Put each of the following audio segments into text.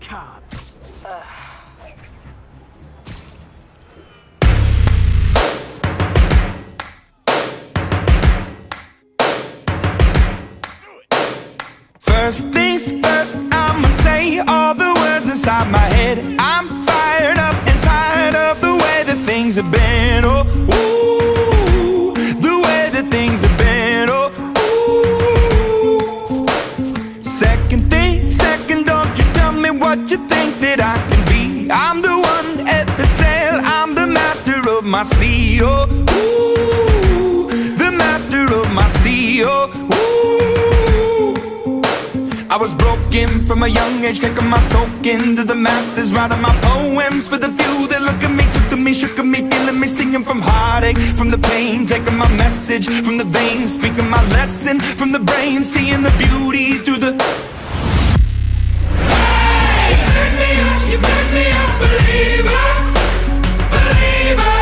Cop. First things first, I'ma say all the words inside my head. I'm fired up and tired of the way that things have been. Oh, ooh, the way that things have been. Oh, ooh. Second, don't you tell me what you think that I can be. I'm the one at the sail, I'm the master of my sea. Oh, ooh, the master of my sea. Oh, ooh. I was broken from a young age, taking my soak into the masses, writing my poems for the few that look at me, took to me, shook at me, feeling me, singing from heartache, from the pain, taking my message from the veins, speaking my lesson from the brain, seeing the beauty through the... Hey, you make me a believer, believer.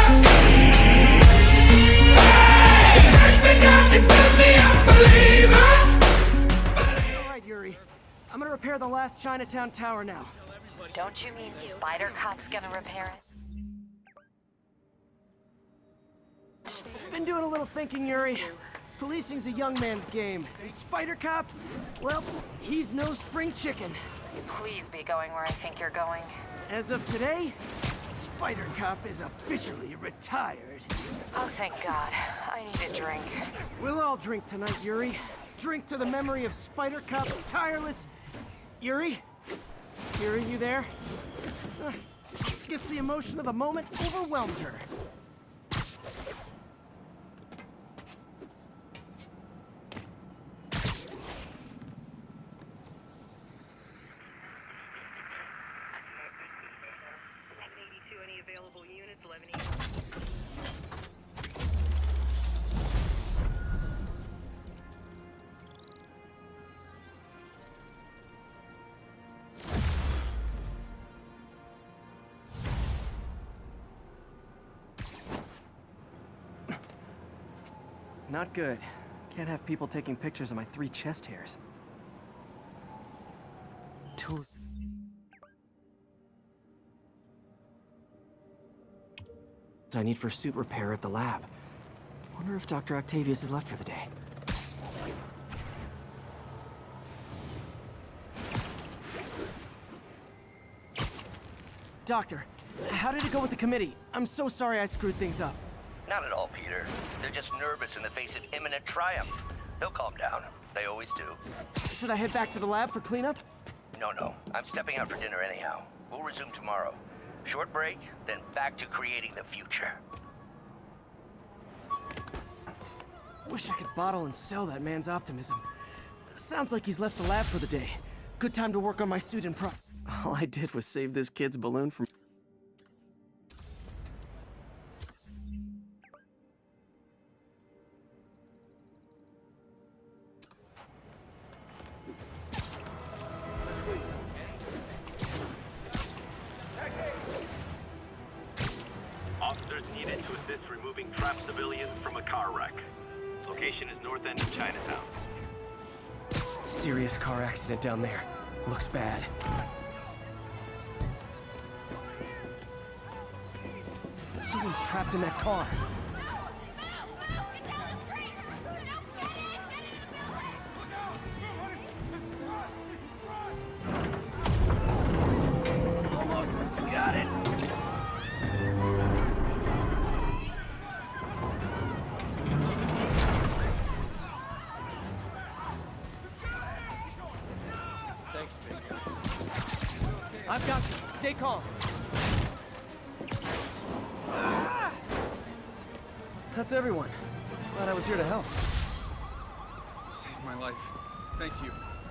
Hey, you make me a believer. Yuri, I'm gonna repair the last Chinatown tower now. Don't you mean Spider Cop's gonna repair it? Been doing a little thinking, Yuri. Policing's a young man's game, and Spider Cop, well, he's no spring chicken. Please be going where I think you're going. As of today, Spider Cop is officially retired. Oh, thank God. I need a drink. We'll all drink tonight, Yuri. Drink to the memory of Spider Cop's tireless... Yuri? Yuri, you there? Guess the emotion of the moment overwhelmed her. Any available units, 11 Not good. Can't have people taking pictures of my 3 chest hairs. Tools. I need for suit repair at the lab. Wonder if Dr. Octavius is left for the day. Doctor, how did it go with the committee? I'm so sorry I screwed things up. Not at all, Peter. They're just nervous in the face of imminent triumph. They'll calm down. They always do. Should I head back to the lab for cleanup? No. I'm stepping out for dinner anyhow. We'll resume tomorrow. Short break, then back to creating the future. Wish I could bottle and sell that man's optimism. Sounds like he's left the lab for the day. Good time to work on my suit and prop. All I did was save this kid's balloon from... Officers needed to assist removing trapped civilians from a car wreck. Location is north end of Chinatown. Serious car accident down there. Looks bad. Someone's trapped in that car. Almost got it. I've got you. Stay calm. That's everyone. Glad I was here to help. Saved my life. Thank you.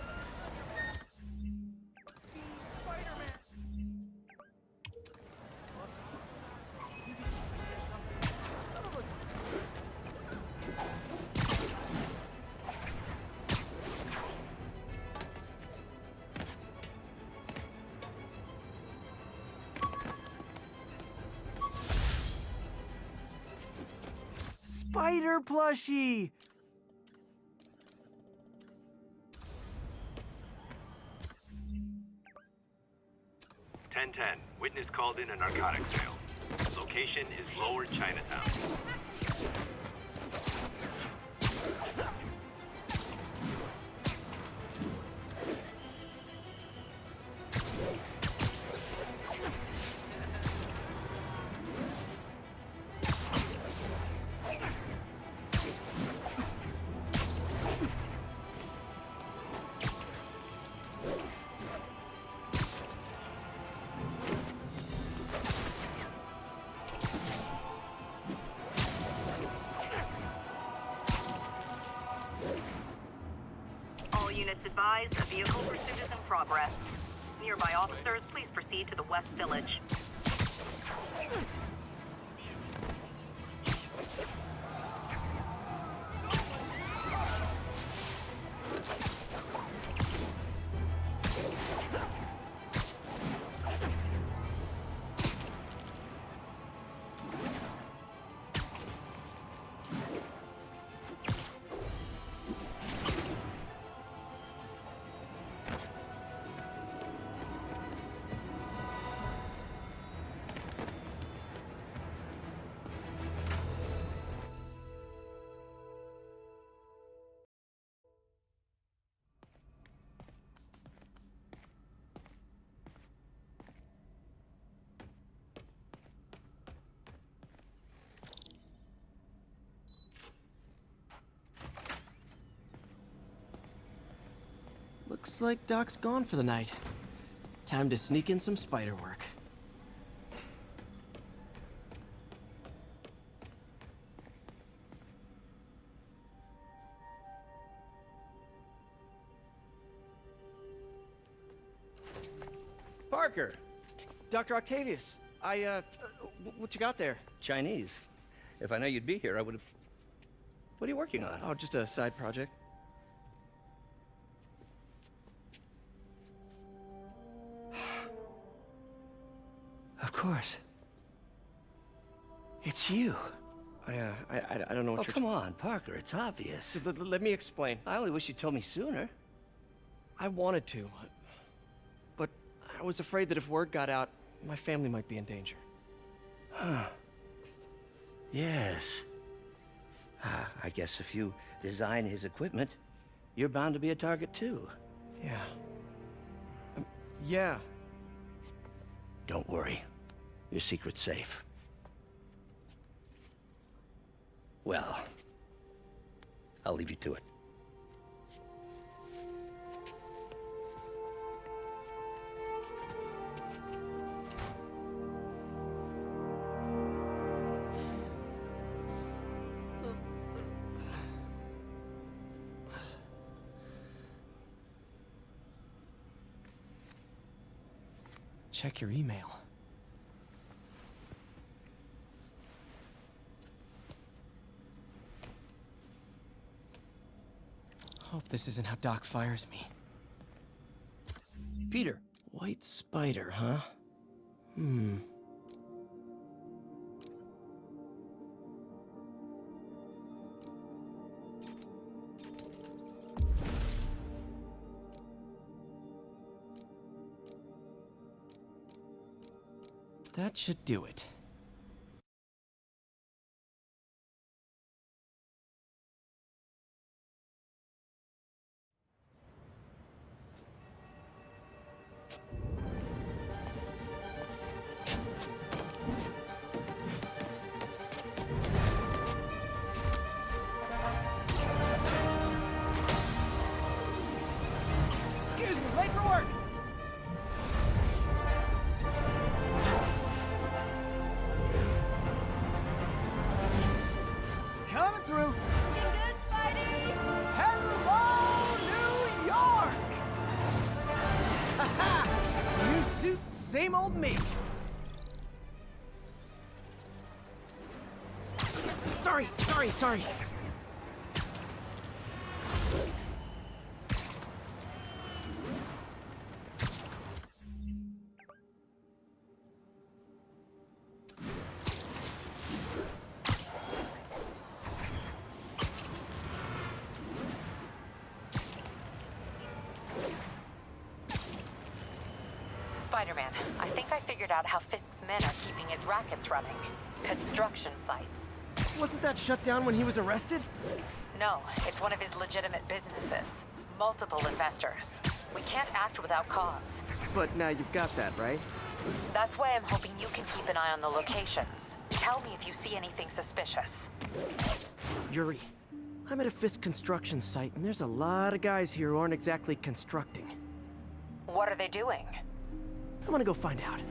Spider plushie! 1010. Witness called in a narcotic sale. Location is Lower Chinatown. Units advised, a vehicle pursuit is in progress. Nearby officers, please proceed to the West Village. Looks like Doc's gone for the night. Time to sneak in some spider work. Parker! Dr. Octavius, what you got there? Chinese. If I know you'd be here, I would have... What are you working on? Oh, just a side project. Of course. It's you. I don't know what Oh, you're... come on, Parker. It's obvious. Let me explain. I only wish you told me sooner. I wanted to, but I was afraid that if word got out, my family might be in danger. Huh. Yes. I guess if you design his equipment, you're bound to be a target too. Yeah. Yeah. Don't worry. Your secret's safe. Well, I'll leave you to it. Check your email. Hope this isn't how Doc fires me. Peter. White spider, huh? That should do it. Excuse me, late for work! Coming through. Looking good, Spidey! Hello, New York! Haha! New suit, same old me. Sorry. Spider-Man, I think I figured out how Fisk's men are keeping his rackets running. Construction sites. Wasn't that shut down when he was arrested? No, it's one of his legitimate businesses. Multiple investors. We can't act without cause. But now you've got that, right? That's why I'm hoping you can keep an eye on the locations. Tell me if you see anything suspicious. Yuri, I'm at a Fisk construction site, and there's a lot of guys here who aren't exactly constructing. What are they doing? I want to go find out.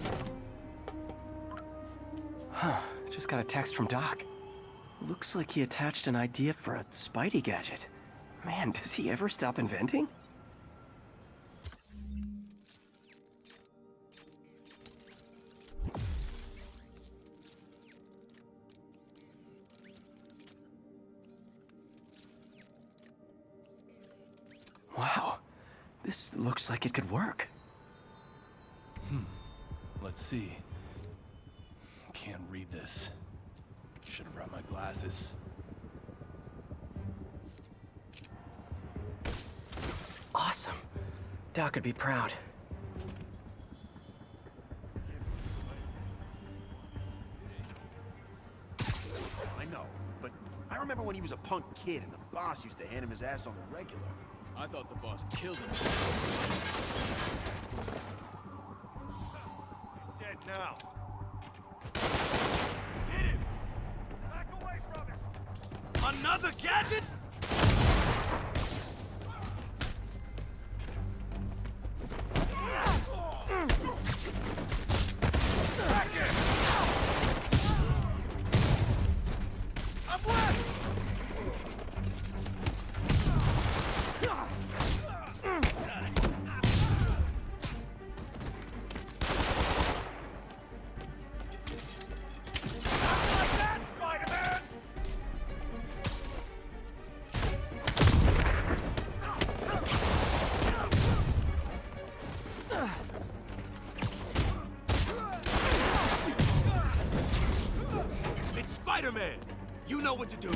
Huh, just got a text from Doc. Looks like he attached an idea for a Spidey gadget. Man, does he ever stop inventing? Wow, this looks like it could work. Let's see. Can't read this. Should have brought my glasses. Awesome. Doc would be proud. I know, but I remember when he was a punk kid and the boss used to hand him his ass on the regular. I thought the boss killed him. Dead now. Hit him! Back away from him! Another gadget? Back here! I'm left! Spider-Man! You know what to do!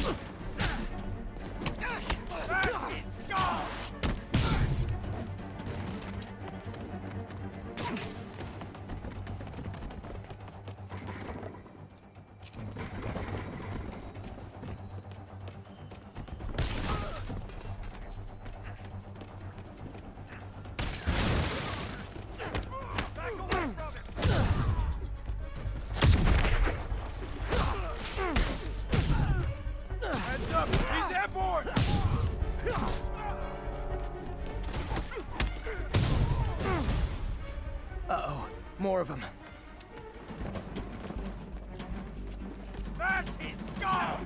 Uh-oh, more of them. Smash his skull!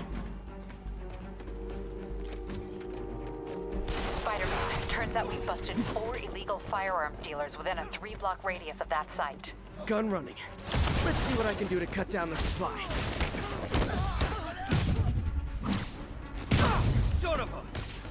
Spider-Man, turns out we busted 4 illegal firearms dealers within a 3-block radius of that site. Gun running. Let's see what I can do to cut down the supply. Son of a...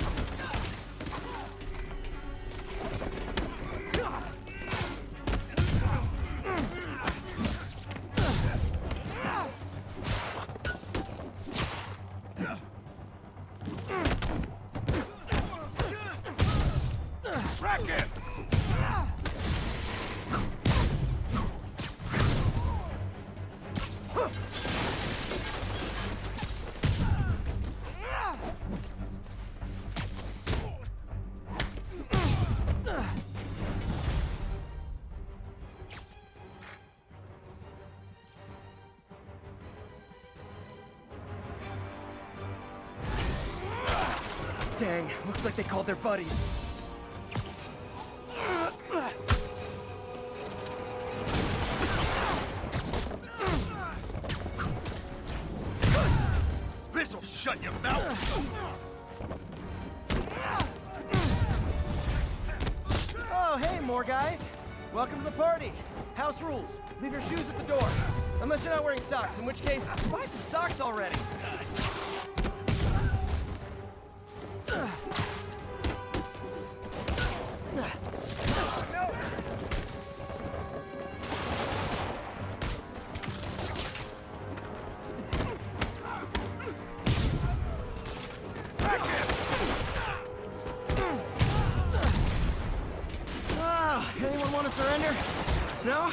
Dang, looks like they called their buddies. This'll shut your mouth! Oh, hey, more guys. Welcome to the party. House rules. Leave your shoes at the door. Unless you're not wearing socks, in which case, buy some socks already. Anyone want to surrender? No?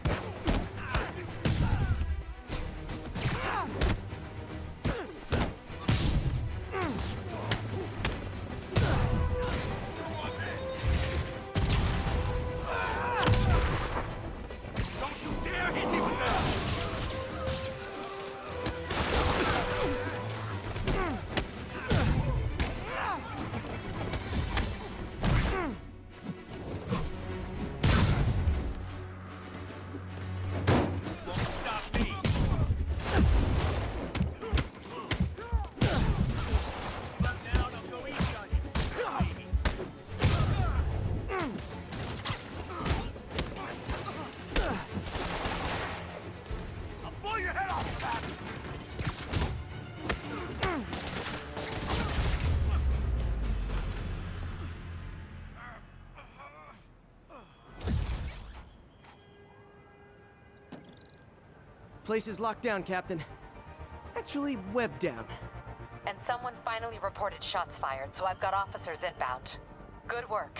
Place is locked down, Captain. Actually, webbed down. And someone finally reported shots fired, so I've got officers inbound. Good work.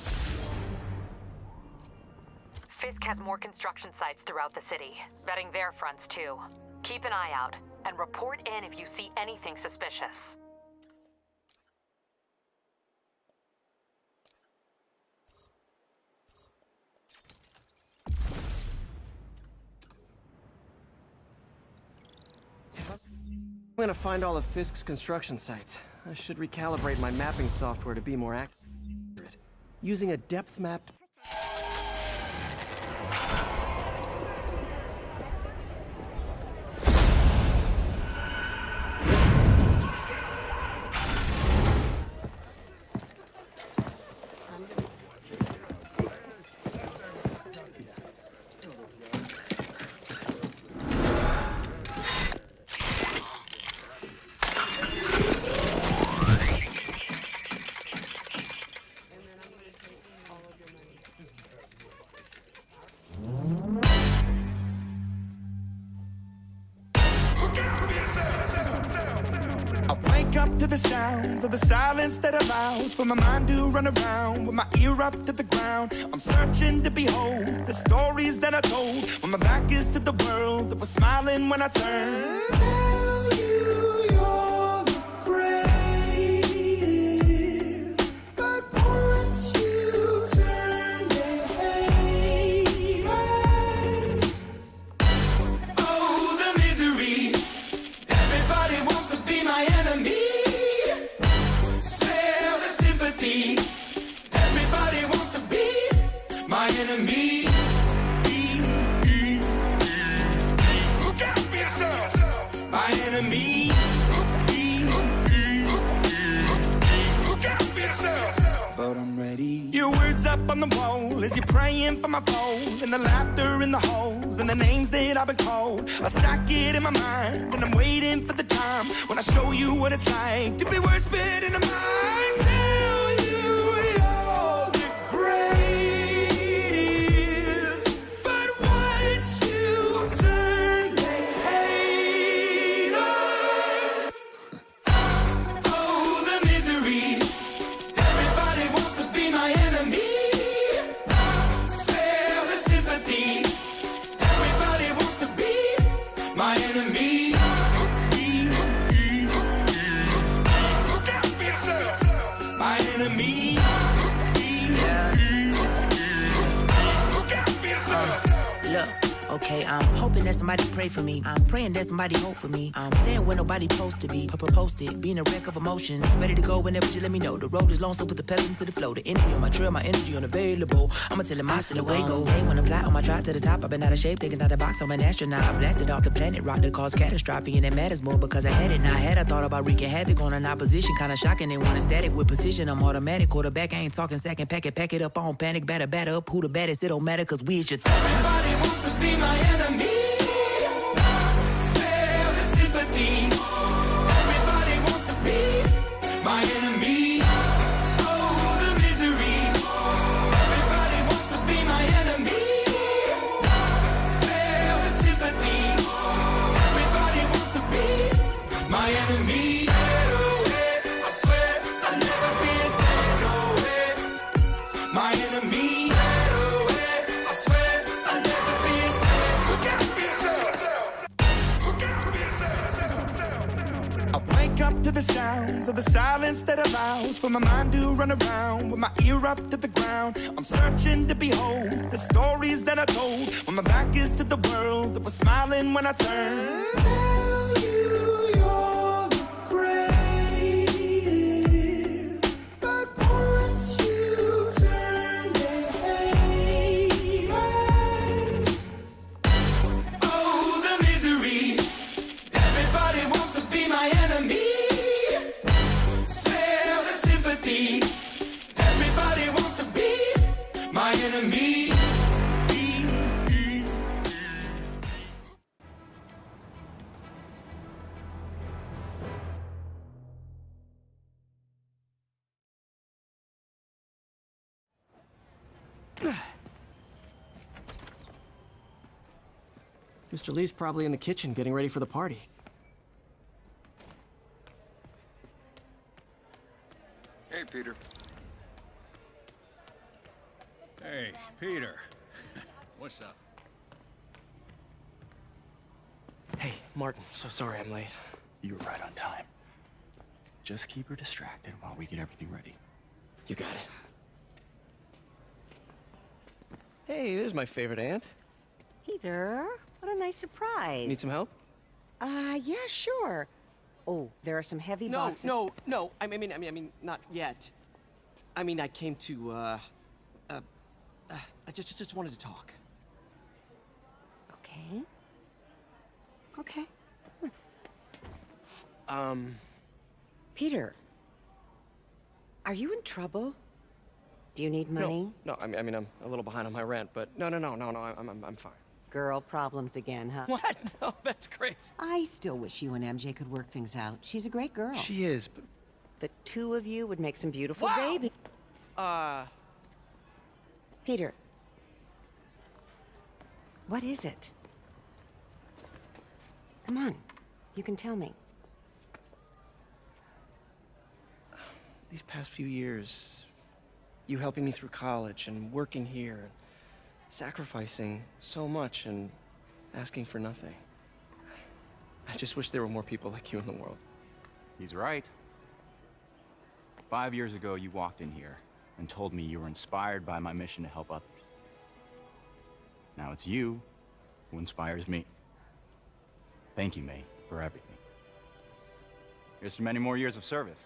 Fisk has more construction sites throughout the city, vetting their fronts too. Keep an eye out, and report in if you see anything suspicious. I'm gonna find all of Fisk's construction sites. I should recalibrate my mapping software to be more accurate. Using a depth map. To the sounds of the silence that allows for my mind to run around with my ear up to the ground. I'm searching to behold the stories that I told when my back is to the world that was smiling when I turned. Tell you you're the greatest, but once you turn they hate us. Oh, the misery. Everybody wants to be my enemy. Everybody wants to be my enemy. Look out for yourself. My enemy. Look out for yourself. But I'm ready. Your words up on the wall as you're praying for my phone, and the laughter in the holes and the names that I've been called. I stack it in my mind and I'm waiting for the time when I show you what it's like to be worse fit in the mind. Tell you you're the greatest, but once you turn they hate us. Oh, the misery. Everybody wants to be my enemy. Spare the sympathy. Everybody wants to be my enemy. Look out for yourself. My enemy. Look out for yourself. Look, okay, I'm hoping that somebody pray for me. I'm praying that somebody hope for me. I'm staying where nobody supposed to be. Posted, being a wreck of emotions. Ready to go whenever you let me know. The road is long, so put the pedal into the flow. The energy on my trail, my energy unavailable. I'ma tell it my silhouette go. Hey, when I fly on my drive to the top, I've been out of shape, thinking out the box. I'm an astronaut. I blasted off the planet rock that caused catastrophe, and it matters more because I had it. Now I had I thought about wreaking havoc on an opposition, kinda shocking. They want a static with precision. I'm automatic, quarterback. I ain't talking second pack it up on panic, batter up. Who the baddest? It don't matter, cause we is your Everybody wants to be my enemy. Spare the sympathy. Everybody wants to be my enemy. Oh, the misery. Everybody wants to be my enemy. Spare the sympathy. Everybody wants to be my enemy. I swear I'll never be a second away. My enemy. I swear I'll never sounds of the silence that allows for my mind to run around with my ear up to the ground. I'm searching to behold the stories that I told when my back is to the world that was smiling when I turned. Tell you you're the greatest, but once you turn they hate us. Oh, the misery. Everybody wants to be my enemy. Spare the sympathy. Everybody wants to be my enemy. Mr. Lee's probably in the kitchen getting ready for the party. Hey, Peter. Hey, Peter. What's up? Hey, Martin, so sorry I'm late. You were right on time. Just keep her distracted while we get everything ready. You got it. Hey, there's my favorite aunt. Peter, what a nice surprise. Need some help? Yeah, sure. Oh, there are some heavy boxes. No. I mean, not yet. I mean, I came to, I just wanted to talk. Okay. Peter, are you in trouble? Do you need money? No, I mean, I'm a little behind on my rent, but no, I'm fine. Girl problems again, huh? What? No, that's crazy. I still wish you and MJ could work things out. She's a great girl. She is, but... The two of you would make some beautiful baby. Peter. What is it? Come on, you can tell me. These past few years, you helping me through college and working here, sacrificing so much and asking for nothing. I just wish there were more people like you in the world. He's right. 5 years ago, you walked in here and told me you were inspired by my mission to help others. Now it's you who inspires me. Thank you, May, for everything. Here's to many more years of service.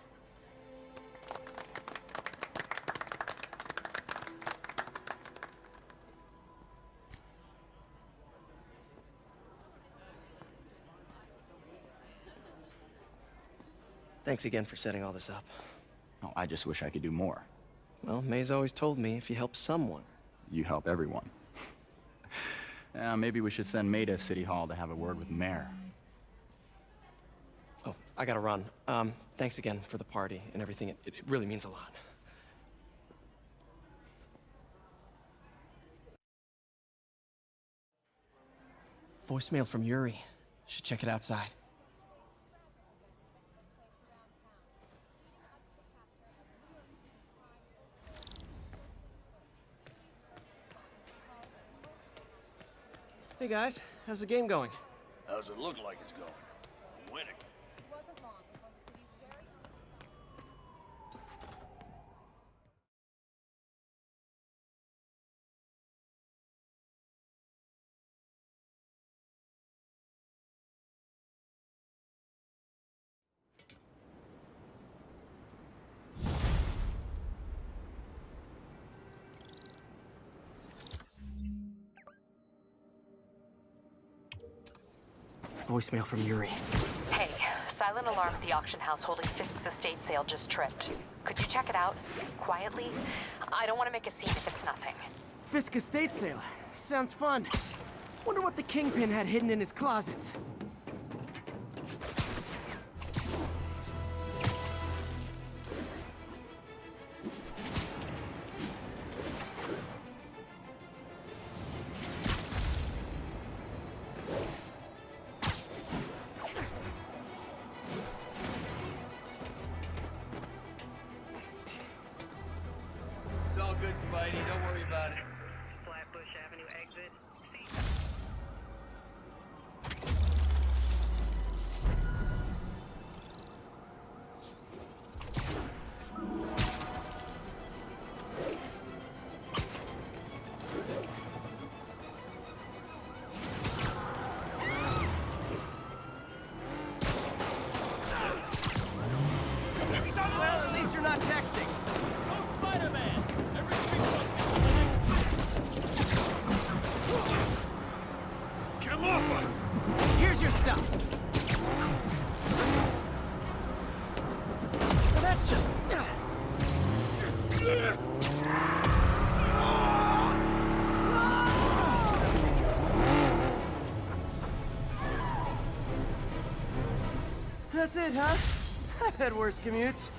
Thanks again for setting all this up. Oh, I just wish I could do more. Well, May's always told me if you help someone, you help everyone. Maybe we should send May to City Hall to have a word with the mayor. Oh, I gotta run. Thanks again for the party and everything. It really means a lot. Voicemail from Yuri. Should check it outside. Hey guys, how's the game going? How's it look like it's going? I'm winning. Voicemail from Yuri. Hey, silent alarm at the auction house holding Fisk's estate sale just tripped. Could you check it out? Quietly? I don't want to make a scene if it's nothing. Fisk estate sale. Sounds fun. Wonder what the Kingpin had hidden in his closets. Good, Spidey. Don't worry about it. Flatbush Avenue exit. us. Here's your stuff. Well, that's just... That's it, huh? I've had worse commutes.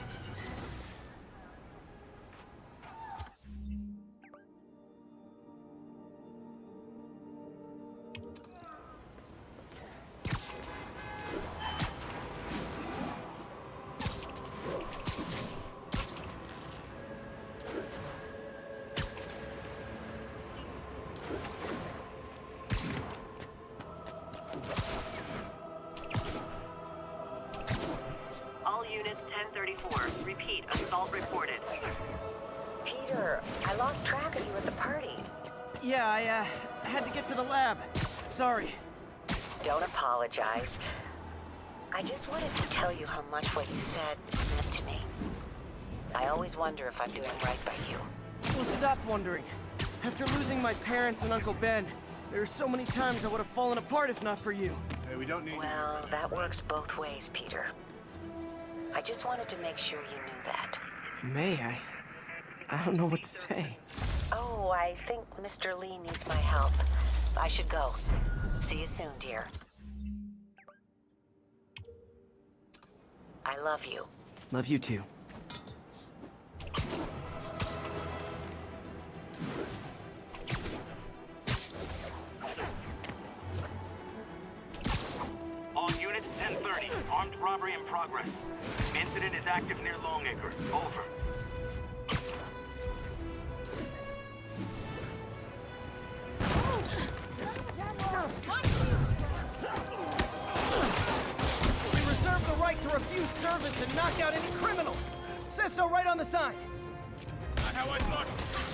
All units 1034. Repeat, assault reported. Peter, I lost track of you at the party. Yeah, I had to get to the lab. Sorry. Don't apologize. I just wanted to tell you how much what you said meant to me. I always wonder if I'm doing right by you. Well, stop wondering. After losing my parents and Uncle Ben, there are so many times I would have fallen apart if not for you. Hey, we don't need... Well, that works both ways, Peter. I just wanted to make sure you knew that. May I don't know what to say. Oh, I think Mr. Lee needs my help. I should go. See you soon, dear. I love you. Love you too. All units 1030. Armed robbery in progress. Incident is active near Longacre. Over. We reserve the right to refuse service and knock out any criminals. Says so right on the sign. Not how I thought.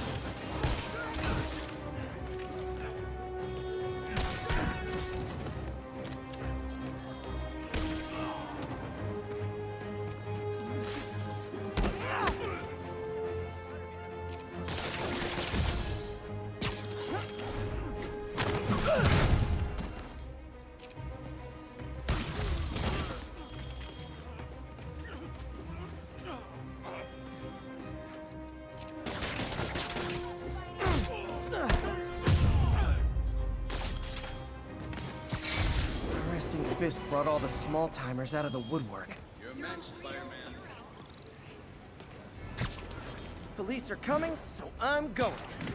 Resting Fisk brought all the small-timers out of the woodwork. You're a match, Spider-Man. Police are coming, so I'm going.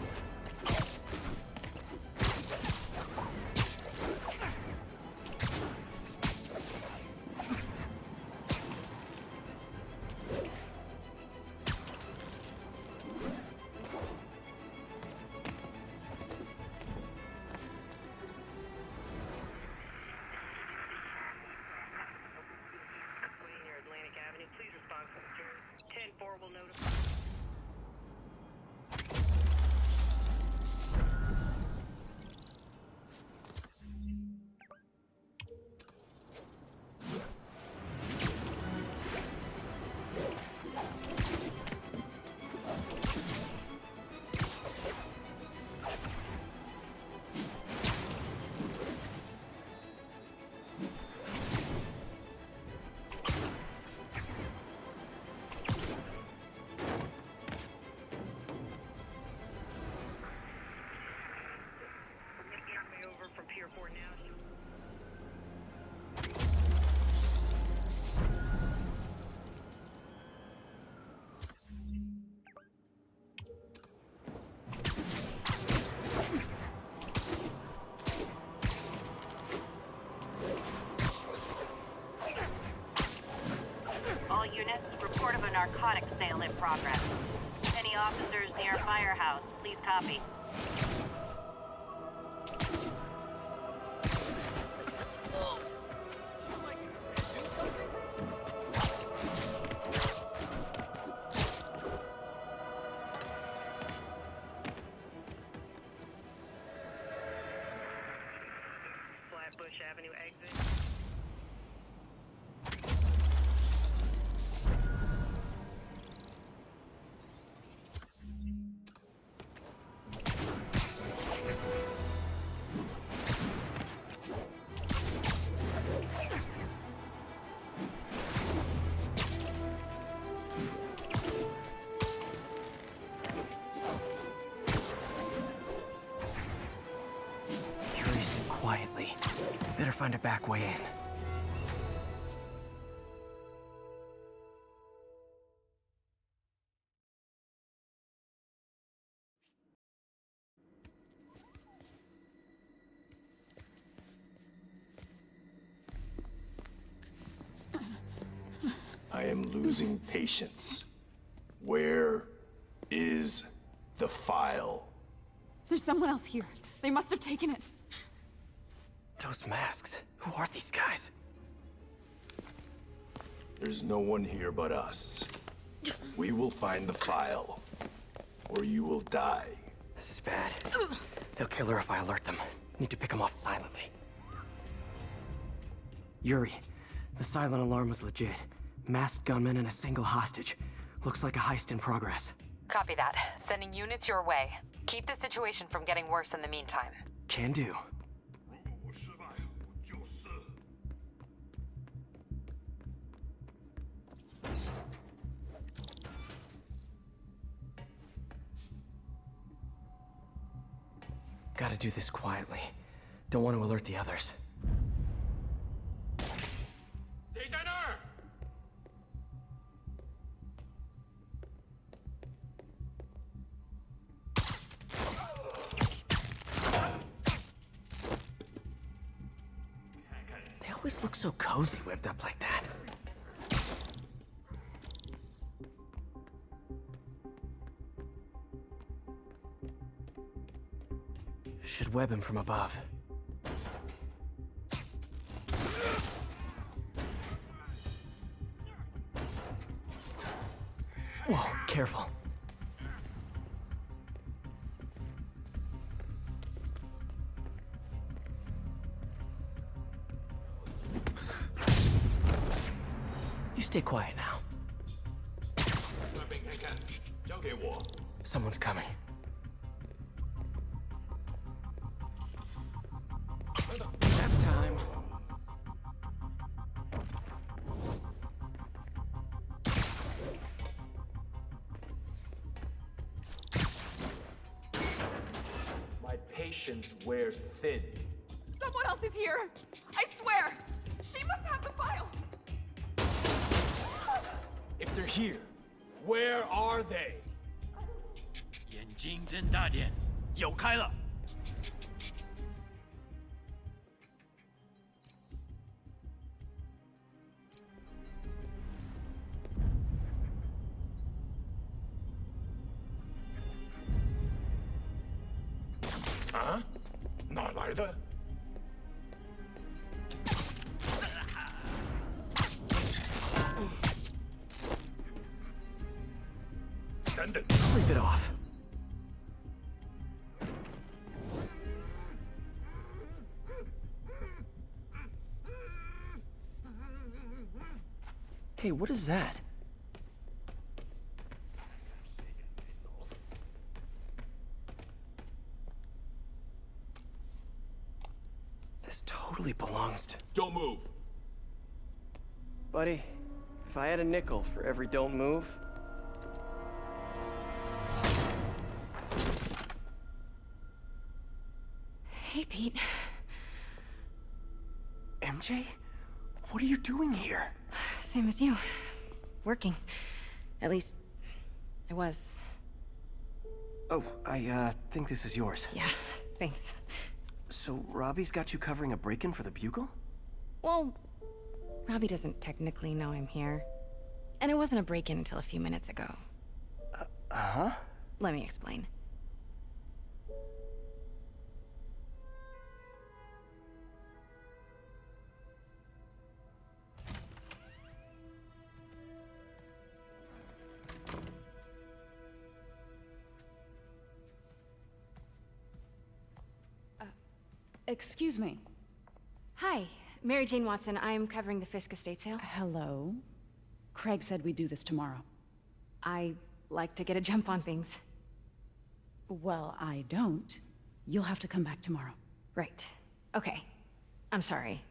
Please respond. 10-4 will notify. From Pier 4 now. All units, report of a narcotics sale in progress. Any officers near Firehouse, please copy. Flatbush Avenue exit. quietly. Better find a back way in. I am losing patience. Where is the file? There's someone else here. They must have taken it. Those masks. Who are these guys? There's no one here but us. We will find the file, or you will die. This is bad. They'll kill her if I alert them. Need to pick them off silently. Yuri, the silent alarm was legit. Masked gunmen and a single hostage. Looks like a heist in progress. Copy that. Sending units your way. Keep the situation from getting worse in the meantime. Can do. Gotta do this quietly. Don't want to alert the others. They always look so cozy whipped up like that. Should web him from above. Whoa, careful. You stay quiet now. Someone's coming. Nap time. My patience wears thin. Someone else is here. I swear. She must have the file. If they're here, where are they? 眼睛睁大点，有开了。 啊？哪来的？等等 ，Sleep it off. Hey, what is that? This totally belongs to... Don't move. Buddy, if I had a nickel for every don't move... Hey, Pete. MJ? What are you doing here? Same as you. Working. At least, I was. Oh, I think this is yours. Yeah, thanks. So, Robbie's got you covering a break-in for the Bugle? Well, Robbie doesn't technically know I'm here. And it wasn't a break-in until a few minutes ago. Uh-huh? Let me explain. Excuse me. Hi, Mary Jane Watson. I'm covering the Fisk estate sale. Hello. Craig said we'd do this tomorrow. I like to get a jump on things. Well, I don't. You'll have to come back tomorrow. Right. Okay. I'm sorry.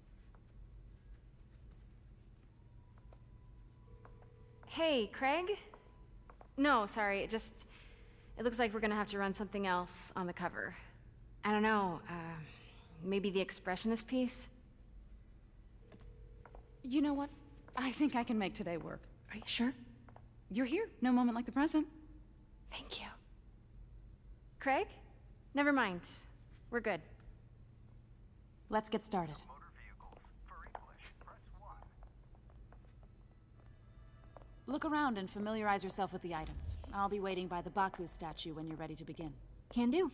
Hey, Craig? No, sorry, it looks like we're gonna have to run something else on the cover. I don't know, Maybe the expressionist piece? You know what? I think I can make today work. Are you sure? You're here. No moment like the present. Thank you. Craig? Never mind. We're good. Let's get started. Look around and familiarize yourself with the items. I'll be waiting by the Baku statue when you're ready to begin. Can do.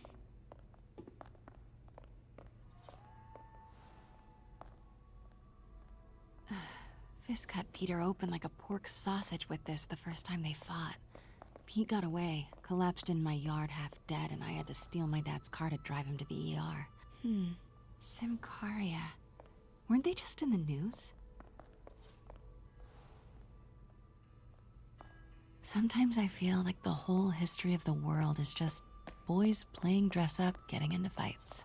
Fisk cut Peter open like a pork sausage with this the first time they fought. Pete got away, collapsed in my yard half dead, and I had to steal my dad's car to drive him to the ER. Symkaria. Weren't they just in the news? Sometimes I feel like the whole history of the world is just boys playing dress up, getting into fights.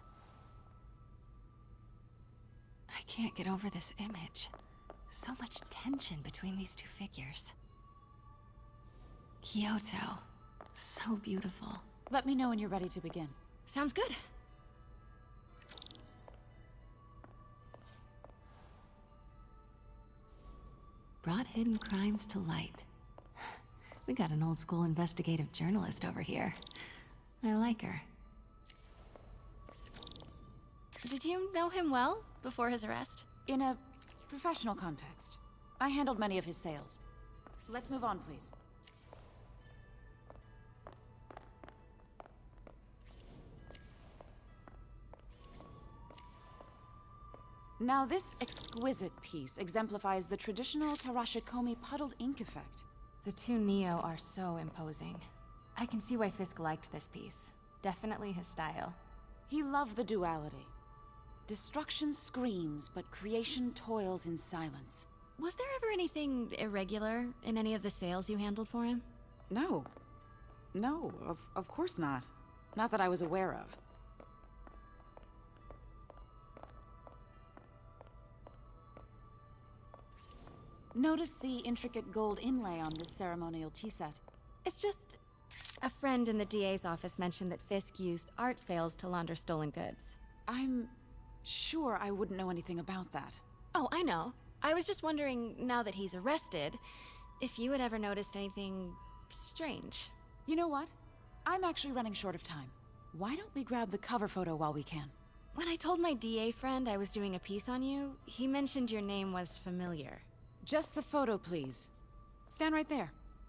I can't get over this image. So much tension between these two figures. Kyoto. So beautiful. Let me know when you're ready to begin. Sounds good. Brought hidden crimes to light. We got an old school investigative journalist over here. I like her. Did you know him well before his arrest? In a professional context. I handled many of his sales. Let's move on, please. Now, this exquisite piece exemplifies the traditional Tarashikomi puddled ink effect. The two Neo are so imposing. I can see why Fisk liked this piece. Definitely his style. He loved the duality. Destruction screams, but creation toils in silence. Was there ever anything irregular in any of the sales you handled for him? No. No, of course not. Not that I was aware of. Notice the intricate gold inlay on this ceremonial tea set. It's just... a friend in the DA's office mentioned that Fisk used art sales to launder stolen goods. I'm sure I wouldn't know anything about that. Oh, I know. I was just wondering, now that he's arrested, if you had ever noticed anything strange. You know what? I'm actually running short of time. Why don't we grab the cover photo while we can? When I told my DA friend I was doing a piece on you, he mentioned your name was familiar. Just the photo, please. Stand right there.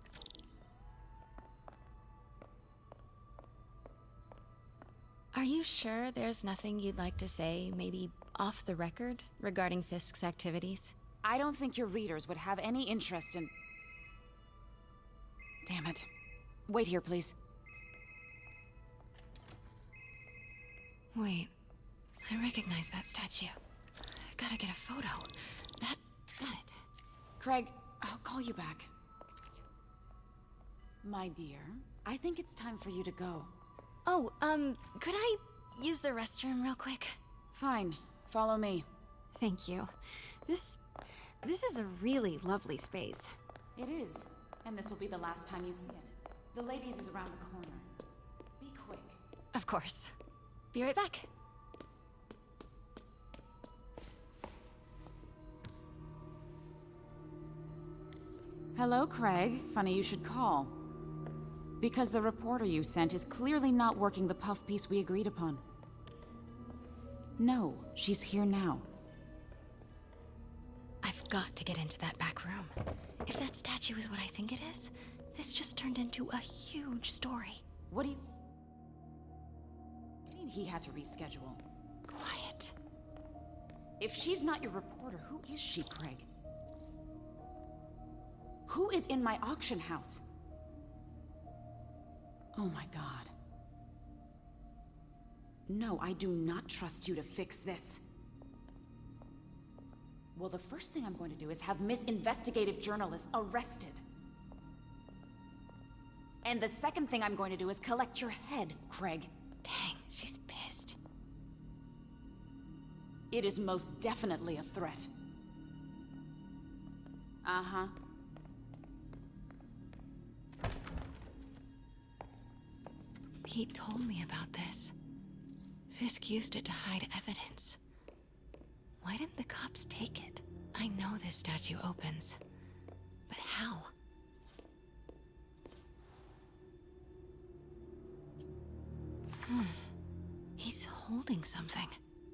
Are you sure there's nothing you'd like to say, maybe off the record, regarding Fisk's activities? I don't think your readers would have any interest in... Damn it. Wait here, please. Wait. I recognize that statue. Gotta get a photo. Got it. Craig, I'll call you back. My dear, I think it's time for you to go. Oh, could I use the restroom real quick? Fine. Follow me. Thank you. This is a really lovely space. It is. And this will be the last time you see it. The ladies is around the corner. Be quick. Of course. Be right back. Hello, Craig. Funny you should call. Because the reporter you sent is clearly not working the puff piece we agreed upon. No, she's here now. I've got to get into that back room. If that statue is what I think it is, this just turned into a huge story. What do you mean he had to reschedule? Quiet. If she's not your reporter, who is she, Craig? Who is in my auction house? Oh my god. No, I do not trust you to fix this. Well, the first thing I'm going to do is have Miss Investigative Journalist arrested. And the second thing I'm going to do is collect your head, Craig. Dang, she's pissed. It is most definitely a threat. Uh-huh. Pete told me about this. Fisk used it to hide evidence. Why didn't the cops take it? I know this statue opens, but how? He's holding something.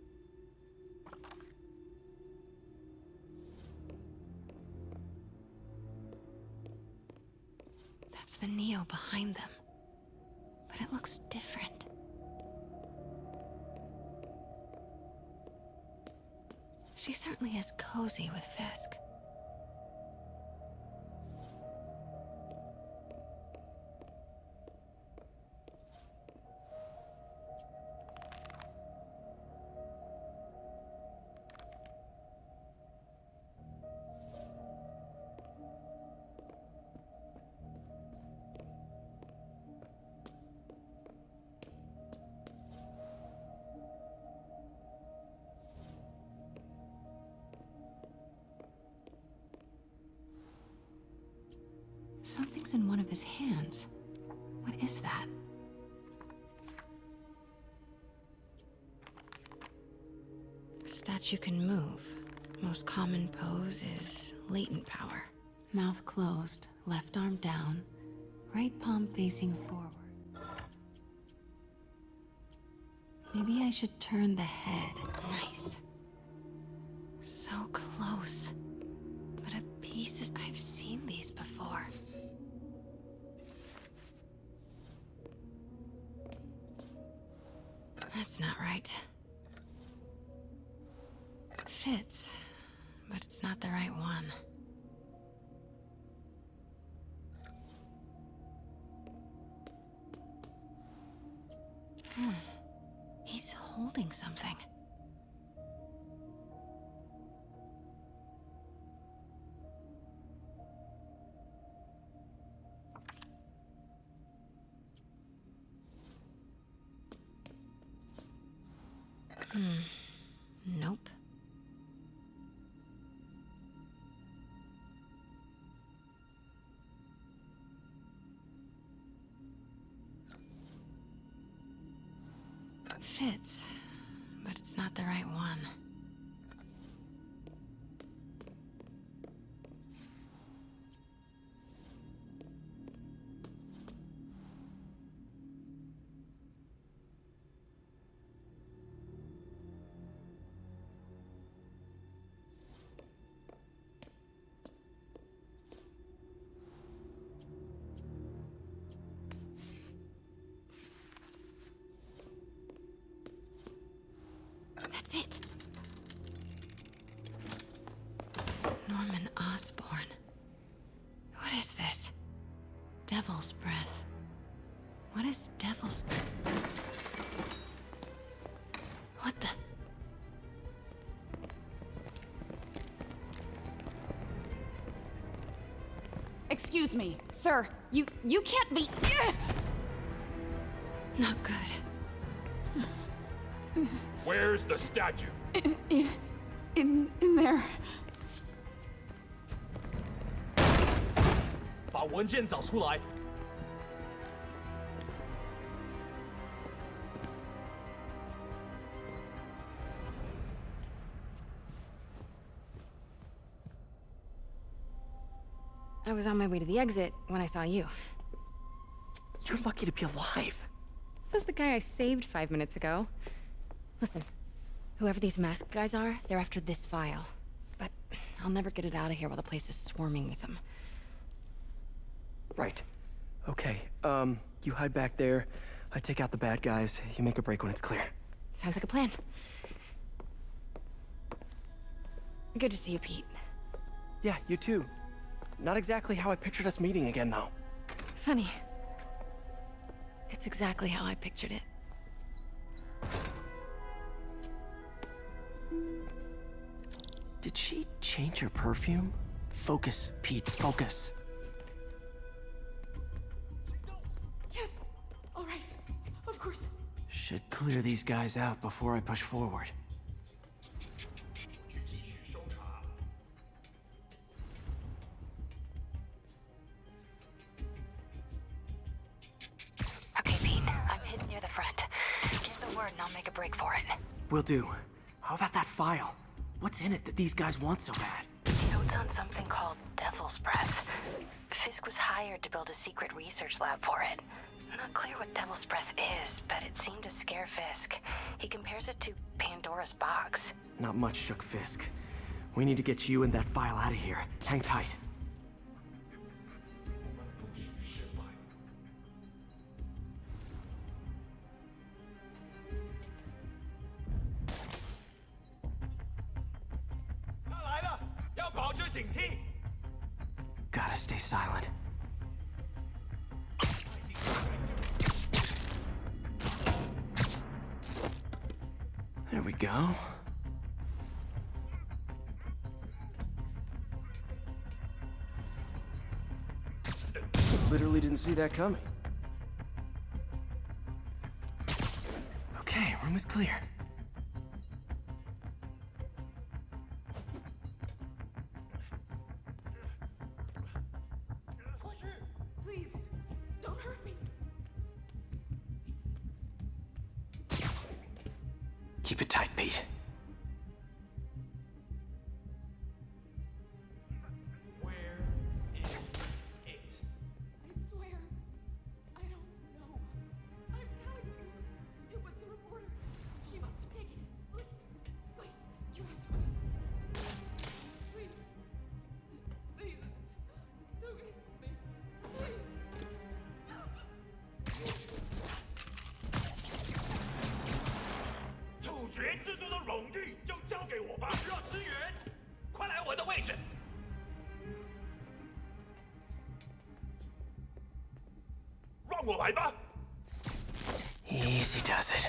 That's the Neo behind them, but it looks different. She certainly is cozy with Fisk. Something's in one of his hands. What is that? Statue can move. Most common pose is latent power. Mouth closed, left arm down, right palm facing forward. Maybe I should turn the head. Nice. So close. But a piece is... I've seen these before. That's not right. Fits, but it's not the right one. He's holding something. Nope. Fits, but it's not the right one. That's it. Norman Osborn. What is this? Devil's breath. What is devil's... What the... Excuse me, sir. You can't be... Not good. Where's the statue? In there. 把文件找出来。 I was on my way to the exit when I saw you. You're lucky to be alive. Says the guy I saved 5 minutes ago. Listen, whoever these masked guys are, they're after this file. But I'll never get it out of here while the place is swarming with them. Right. Okay, you hide back there. I take out the bad guys. You make a break when it's clear. Sounds like a plan. Good to see you, Pete. Yeah, you too. Not exactly how I pictured us meeting again, though. Funny. It's exactly how I pictured it. Did she change her perfume? Focus, Pete, focus. Yes! All right. Of course. Should clear these guys out before I push forward. Okay, Pete. I'm hidden near the front. Give the word and I'll make a break for it. Will do. How about that file? What's in it that these guys want so bad? Notes on something called Devil's Breath. Fisk was hired to build a secret research lab for it. Not clear what Devil's Breath is, but it seemed to scare Fisk. He compares it to Pandora's box. Not much shook Fisk. We need to get you and that file out of here. Hang tight. Gotta stay silent. There we go. Literally didn't see that coming. Okay, room is clear. Please, don't hurt me. Keep it tight, Pete. Where is it? I swear, I don't know. I'm telling you, it was the reporter. She must have taken it. Please, please, you have to wait. Please, please, don't hit me. Please. 处决蜘蛛的荣誉就交给我吧。需要支援，快来我的位置。让我来吧。 Easy does it.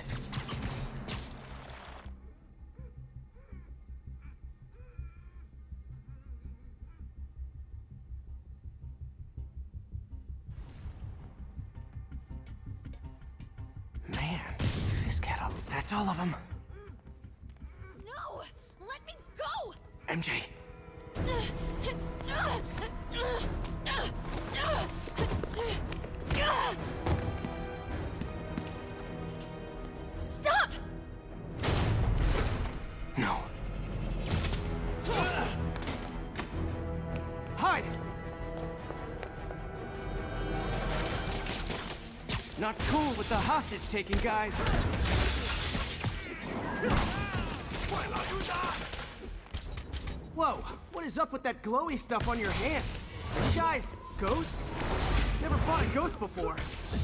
Man, Fisk had a... That's all of them. No! Let me go! MJ. Stop! No. Hide! Not cool with the hostage-taking, guys. Whoa, what is up with that glowy stuff on your hand? These guys, ghosts? Never fought a ghost before.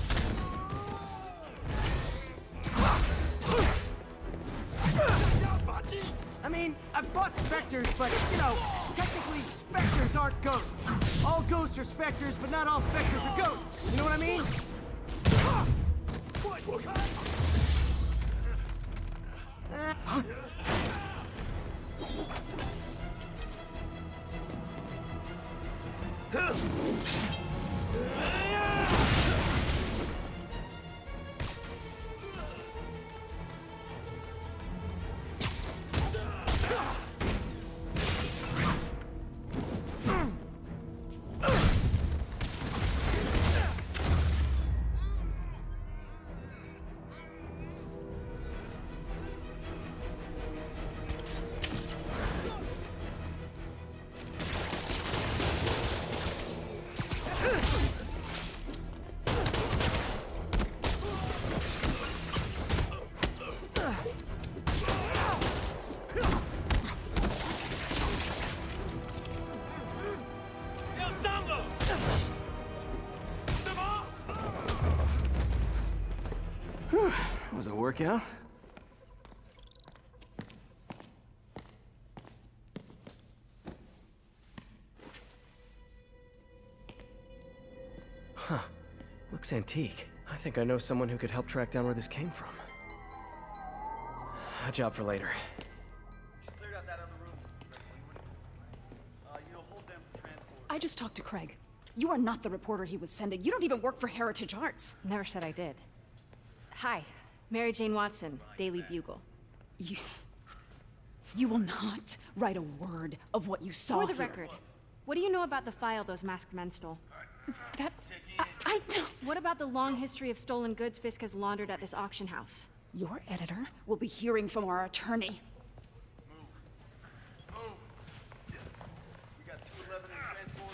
I mean, I've fought specters, but, you know, technically specters aren't ghosts. All ghosts are specters, but not all specters are ghosts. You know what I mean? Huh? Was it a workout? Huh. Looks antique. I think I know someone who could help track down where this came from. A job for later. I just talked to Craig. You are not the reporter he was sending. You don't even work for Heritage Arts. Never said I did. Hi, Mary Jane Watson, Daily Bugle. You will not write a word of what you saw For the here. record, what do you know about the file those masked men stole? I don't... What about the long history of stolen goods Fisk has laundered at this auction house? Your editor will be hearing from our attorney. We got 211 in transport.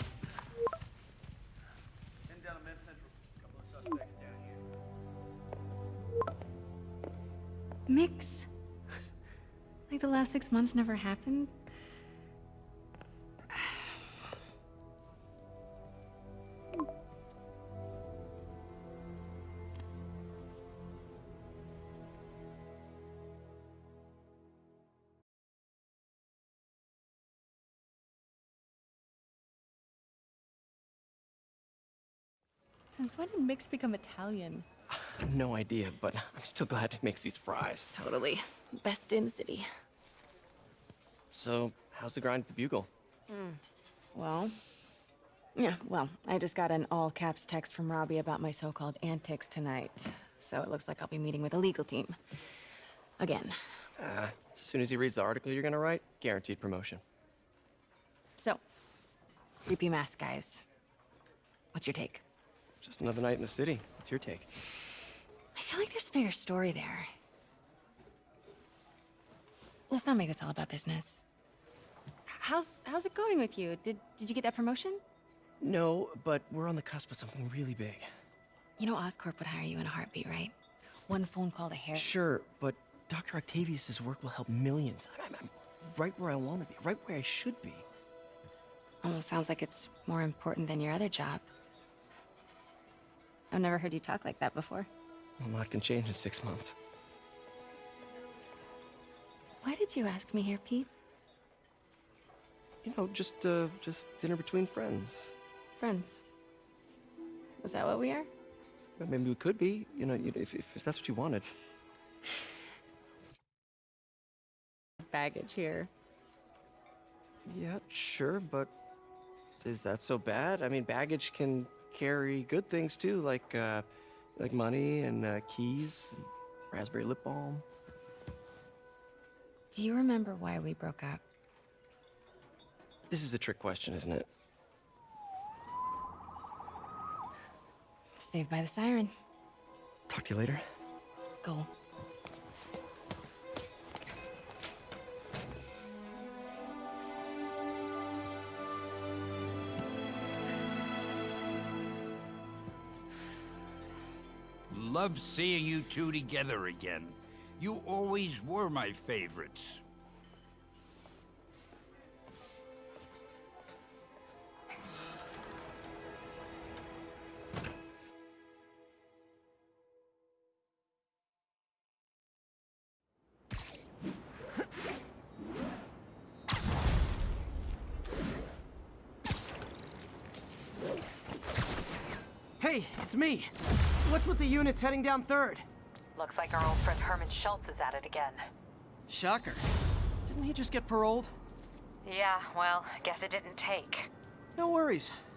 Heading down to Men's Central. Couple of suspects down here. Mix? Like the last 6 months never happened? Since when did Mix become Italian? No idea, but I'm still glad he makes these fries. Totally. Best in the city. So, how's the grind at the Bugle? Well, I just got an all-caps text from Robbie about my so-called antics tonight. So it looks like I'll be meeting with a legal team. Again. As soon as he reads the article you're gonna write, guaranteed promotion. So, creepy mask guys. What's your take? Just another night in the city. What's your take? I feel like there's a bigger story there. Let's not make this all about business. How's it going with you? Did you get that promotion? No, but we're on the cusp of something really big. You know Oscorp would hire you in a heartbeat, right? One phone call to Harry. Sure, but Dr. Octavius' work will help millions. I'm right where I want to be, right where I should be. Almost sounds like it's more important than your other job. I've never heard you talk like that before. A lot can change in 6 months. Why did you ask me here, Pete? You know, just dinner between friends. Friends. Is that what we are? Well, maybe we could be, you know, if that's what you wanted. Baggage here. Yeah, sure, but is that so bad? I mean, baggage can carry good things too, like money and keys, and raspberry lip balm. Do you remember why we broke up? This is a trick question, isn't it? Saved by the siren. Talk to you later. Go. Love seeing you two together again. You always were my favorites. Hey, it's me. What's with the units heading down 3rd? Looks like our old friend Herman Schultz is at it again. Shocker. Didn't he just get paroled? Yeah, well, guess it didn't take. No worries.